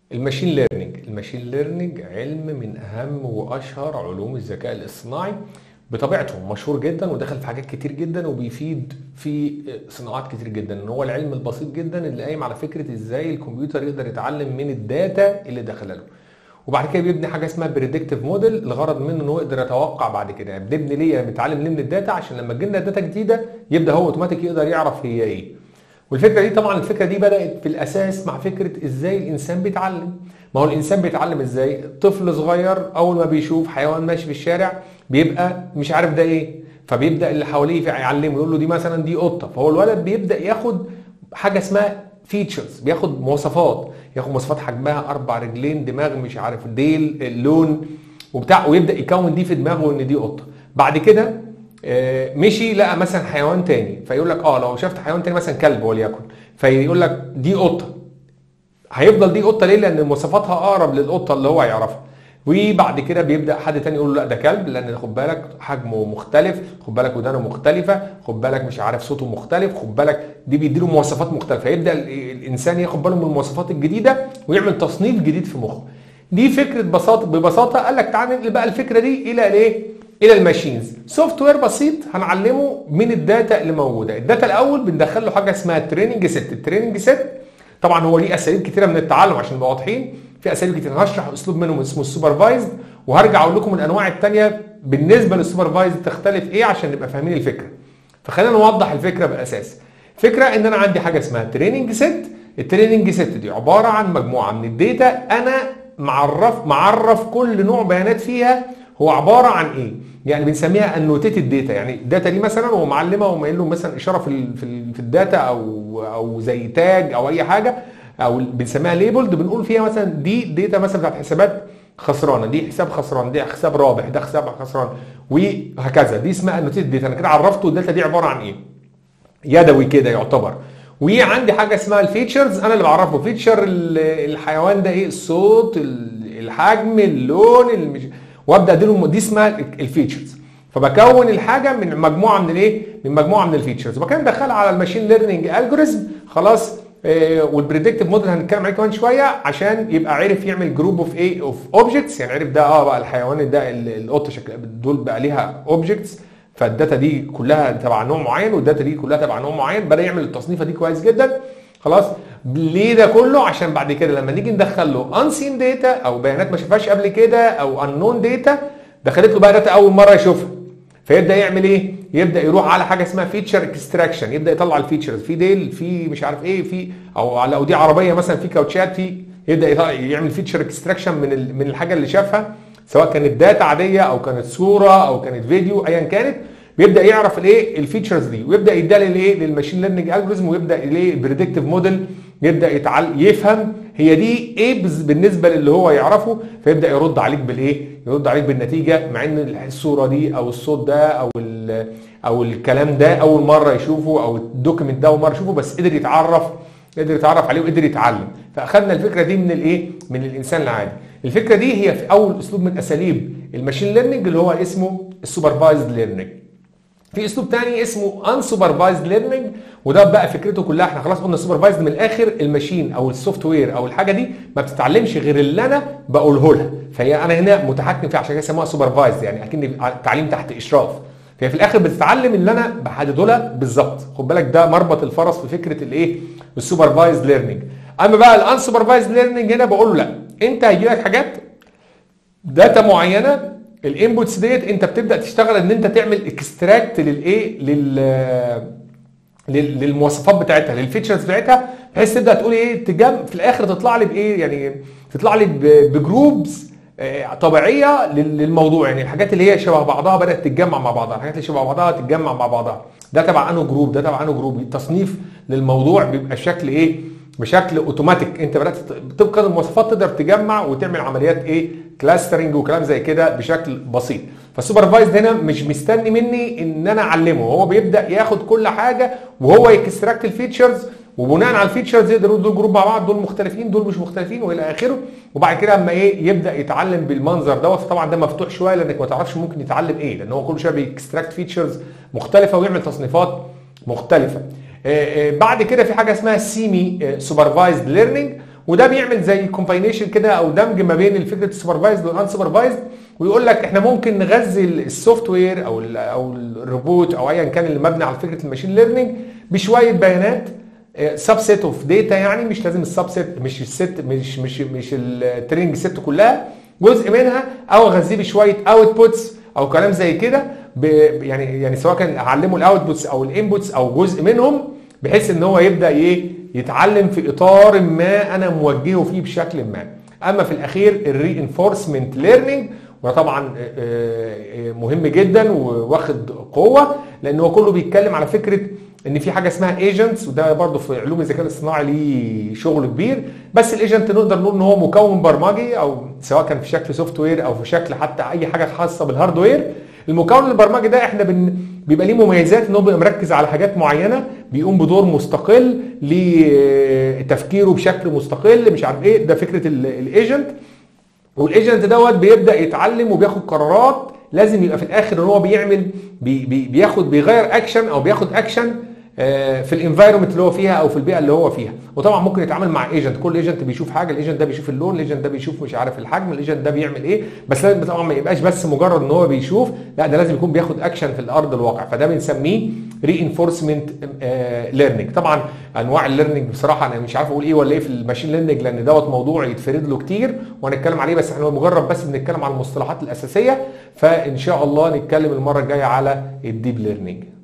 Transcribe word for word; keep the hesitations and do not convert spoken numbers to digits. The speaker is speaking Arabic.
الماشين ليرنينج الماشين ليرنينج علم من اهم واشهر علوم الذكاء الاصطناعي بطبيعته، مشهور جدا ودخل في حاجات كتير جدا وبيفيد في صناعات كتير جدا. ان هو العلم البسيط جدا اللي قايم على فكره ازاي الكمبيوتر يقدر يتعلم من الداتا اللي داخله له، وبعد كده بيبني حاجه اسمها بريدكتيف موديل. الغرض منه ان هو يقدر يتوقع بعد كده، يعني بنبني ليه بنتعلم ليه من الداتا عشان لما تجي لنا داتا جديده يبدا هو اوتوماتيك يقدر يعرف هي ايه. والفكره دي طبعا الفكره دي بدات في الاساس مع فكره ازاي الانسان بيتعلم. ما هو الانسان بيتعلم ازاي؟ طفل صغير اول ما بيشوف حيوان ماشي في الشارع بيبقى مش عارف ده ايه، فبيبدا اللي حواليه يعلمه، يقول له دي مثلا دي قطه، فهو الولد بيبدا ياخد حاجه اسمها فيتشرز، بياخد مواصفات، ياخد مواصفات حجمها، اربع رجلين، دماغ، مش عارف ديل، اللون وبتاع، ويبدا يكون دي في دماغه ان دي قطه. بعد كده آه، مشي لقى مثلا حيوان تاني، فيقول لك اه لو شفت حيوان تاني مثلا كلب وليكن، فيقول لك دي قطه، هيفضل دي قطه ليه؟ لان مواصفاتها اقرب للقطه اللي هو يعرفها. وبعد كده بيبدا حد تاني يقول له لا ده كلب، لان خد بالك حجمه مختلف، خد بالك ودانه مختلفه، خد بالك مش عارف صوته مختلف، خد بالك دي بيديله مواصفات مختلفه، فيبدا الانسان ياخد باله من المواصفات الجديده ويعمل تصنيف جديد في مخه. دي فكره بساطه ببساطه. قال لك تعالى ننقل بقى الفكره دي الى الايه؟ الى الماشينز. سوفت وير بسيط هنعلمه من الداتا اللي موجوده. الداتا الاول بندخل له حاجه اسمها تريننج سيت. التريننج سيت طبعا هو ليه اساليب كتيره من التعلم عشان نبقى واضحين، في اساليب كتير، هشرح اسلوب منهم اسمه السوبرفايزد، وهرجع اقول لكم الانواع الثانيه بالنسبه للسوبرفايزد تختلف ايه عشان نبقى فاهمين الفكره. فخلينا نوضح الفكره بالاساس. فكره ان انا عندي حاجه اسمها تريننج سيت. التريننج سيت دي عباره عن مجموعه من الداتا انا معرف معرف كل نوع بيانات فيها هو عباره عن ايه. يعني بنسميها انوتيتد داتا، يعني الداتا دي مثلا هو معلمه ومايل له مثلا اشاره في ال في, ال في الداتا او او زي تاج او اي حاجه، او بنسميها ليبلد، بنقول فيها مثلا دي داتا مثلا بتاعت حسابات خسرانه، دي حساب خسران، دي حساب رابح، ده حساب خسران، وهكذا. دي اسمها انوتيتد داتا. انا كده عرفته الداتا دي عباره عن ايه، يدوي كده يعتبر. وعندي حاجه اسمها الفيتشرز، انا اللي بعرفه فيتشر الحيوان ده ايه، الصوت، الحجم، اللون، المش... وابدا اديله، دي اسمها الفيتشرز. فبكون الحاجه من مجموعه من الايه، من مجموعه من الفيتشرز، وبكون ادخلها على الماشين ليرنينج الجوريزم. خلاص آه والبريدكتيف موديل هنتكلم عليه كمان شويه عشان يبقى عرف يعمل جروب اوف ايه، اوف اوبجكتس، يعني عرف ده اه بقى الحيوان ده القطه شكل دول بقى ليها اوبجكتس، فالداتا دي كلها تبع نوع معين والداتا دي كلها تبع نوع معين. بدا يعمل التصنيفه دي كويس جدا. خلاص ليه ده كله؟ عشان بعد كده لما نيجي ندخل له انسين داتا او بيانات ما شافهاش قبل كده او انون داتا، دخلت له بقى داتا اول مره يشوفها، فيبدا يعمل ايه؟ يبدا يروح على حاجه اسمها فيتشر اكستراكشن، يبدا يطلع الفيتشرز في ديل، في مش عارف ايه، في او لو دي عربيه مثلا في كاوتشات، في يبدا يعمل فيتشر اكستراكشن من من الحاجه اللي شافها، سواء كانت داتا عاديه او كانت صوره او كانت فيديو ايا كانت. بيبدا يعرف الايه الفيتشرز دي ويبدا يديها للايه للماشين ليرنينج الجوريزم، ويبدا الايه البريدكتيف موديل يبدا يتعلم يفهم هي دي ايه بالنسبه للي هو يعرفه، فيبدا يرد عليك بالايه، يرد عليك بالنتيجه، مع ان الصوره دي او الصوت ده او او الكلام ده اول مره يشوفه او الدوكيمنت ده اول مره يشوفه، بس قدر يتعرف قدر يتعرف عليه وقدر يتعلم. فاخذنا الفكره دي من الايه، من الانسان العادي. الفكره دي هي في اول اسلوب من اساليب الماشين ليرنينج اللي هو اسمه السوبرفايزد ليرنينج. في اسلوب تاني اسمه انسوبرفايزد ليرنينج، وده بقى فكرته كلها، احنا خلاص قلنا السوبرفايزد من الاخر، الماشين او السوفت وير او الحاجه دي ما بتتعلمش غير اللي انا بقوله لها، فهي انا هنا متحكم فيها، عشان كده سموها سوبرفايزد، يعني اكن تعليم تحت اشراف. فهي في الاخر بتتعلم اللي انا بحدده لها بالظبط. خد بالك ده مربط الفرس في فكره الايه، السوبرفايزد ليرنينج. اما بقى الانسوبرفايزد ليرنينج هنا بقول له لا، انت هيجي لك حاجات داتا معينه، الانبوتس ديت انت بتبدا تشتغل ان انت تعمل اكستراكت للايه، لل للمواصفات بتاعتها، للفيتشرز بتاعتها، بحيث تبدا تقول ايه، تجم في الاخر تطلع لي بايه، يعني تطلع لي بجروبز طبيعيه للموضوع، يعني الحاجات اللي هي شبه بعضها بدات تتجمع مع بعضها، الحاجات اللي شبه بعضها تتجمع مع بعضها، ده تبع انه جروب، ده تبع انه جروب. التصنيف للموضوع بيبقى شكل ايه، بشكل اوتوماتيك، انت بدات طبقا المواصفات تقدر تجمع وتعمل عمليات ايه، كلاسترنج وكلام زي كده بشكل بسيط. فالسوبرفايزد هنا مش مستني مني ان انا اعلمه، هو بيبدا ياخد كل حاجه وهو يكستراكت الفيتشرز، وبناء على الفيتشرز يقدر يقول دول جروب مع بعض، دول مختلفين، دول مش مختلفين، والى اخره. وبعد كده اما ايه يبدا يتعلم بالمنظر دوت. فطبعا ده مفتوح شويه لانك ما تعرفش ممكن يتعلم ايه، لان هو كل شويه بيكستراكت فيتشرز مختلفه ويعمل تصنيفات مختلفه. بعد كده في حاجه اسمها سيمي سوبرفايزد ليرنينج، وده بيعمل زي كومباينيشن كده او دمج ما بين الفكره السوبرفايزد والانسوبرفايزد، ويقول لك احنا ممكن نغذي السوفت وير او ال او الروبوت او ايا كان اللي مبني على فكره الماشين ليرنينج بشويه بيانات، سبسيت اوف داتا، يعني مش لازم السبسيت، مش الست، مش مش مش التريننج ست كلها، جزء منها، او اغذيه بشويه اوتبوتس او كلام زي كده، يعني يعني سواء كان اعلمه الاوتبوتس او الانبوتس او جزء منهم، بحيث ان هو يبدا ايه يتعلم في اطار ما انا موجهه فيه بشكل ما. اما في الاخير الري انفورسمنت ليرنينج، وطبعا مهم جدا وواخد قوه، لان هو كله بيتكلم على فكره ان في حاجه اسمها ايجنتس، وده برضه في علوم الذكاء الاصطناعي ليه شغل كبير. بس الايجنت نقدر نقول ان هو مكون برمجي، او سواء كان في شكل سوفت وير او في شكل حتى اي حاجه خاصه بالهاردوير. المكون البرمجي ده احنا بن بيبقى ليه مميزات ان هو بيبقى مركز على حاجات معينه، بيقوم بدور مستقل، لتفكيره بشكل مستقل، مش عارف ايه، ده فكره الايجنت. والايجنت دوت بيبدا يتعلم وبياخد قرارات، لازم يبقى في الاخر ان هو بيعمل بي بي بياخد بيغير اكشن او بياخد اكشن في الانفايرمنت اللي هو فيها او في البيئه اللي هو فيها. وطبعا ممكن يتعامل مع ايجنت، كل ايجنت بيشوف حاجه، الايجنت ده بيشوف اللون، الايجنت ده بيشوف مش عارف الحجم، الايجنت ده بيعمل ايه، بس لازم طبعا ما يبقاش بس مجرد ان هو بيشوف، لا ده لازم يكون بياخد اكشن في الارض الواقع، فده بنسميه ري انفورسمنت ليرنينج. طبعا انواع الليرنينج بصراحه انا مش عارف اقول ايه ولا ايه في الماشين ليرنينج، لان دوت موضوع يتفرد له كتير وهنتكلم عليه، بس احنا مجرد بس بنتكلم على المصطلحات الاساسيه، فان شاء الله نتكلم المره الجايه على الديب ليرنينج.